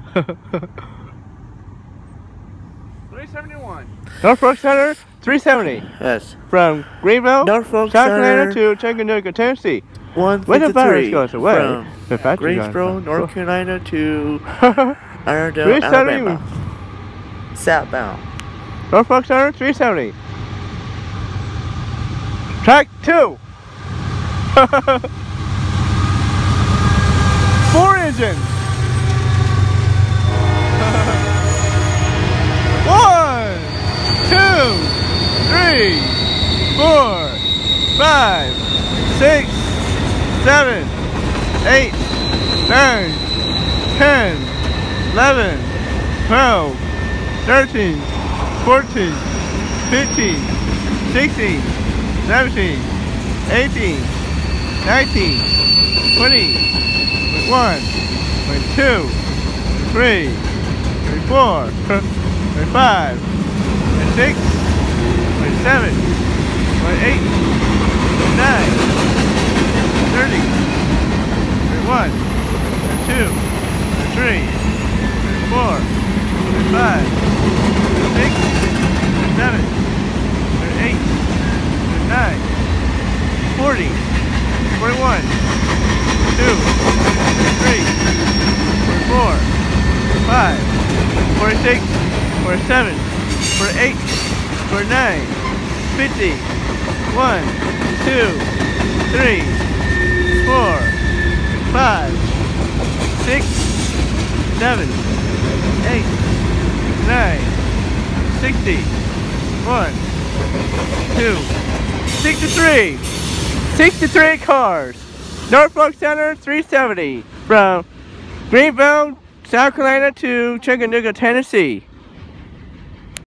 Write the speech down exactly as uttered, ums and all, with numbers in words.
three seventy-one. Norfolk Center, three seventy. Yes. From Greenville, Norfolk South Center Carolina to Chattanooga, Tennessee. one When the virus fifty-three goes away, from the factory Greensboro, goes North Carolina to Irondale, three seventy. Alabama. Southbound. Norfolk Center, three seventy. Track two. Four engines. One, two, three, four, five, six, seven, eight, nine, ten, eleven, twelve, thirteen, fourteen, fifteen, sixteen, seventeen, eighteen, nineteen, twenty, twenty-one, twenty-two, twenty-three, twenty-four, twenty-five, twenty-six, twenty-seven, twenty-eight, twenty-nine, thirty, thirty-one, thirty-two, thirty-three, thirty-four, thirty-five, thirty-six, thirty-seven, thirty-eight, thirty-nine, forty, forty-one, forty-two, forty-three, forty-four, forty-five, forty-six, forty-seven, forty-eight, forty-nine, fifty, one, two, three, four, five, six, seven, eight, nine, sixty, one, two, sixty-three. sixty-three cars. Norfolk Center, three seventy. From Greenville, South Carolina to Chattanooga, Tennessee.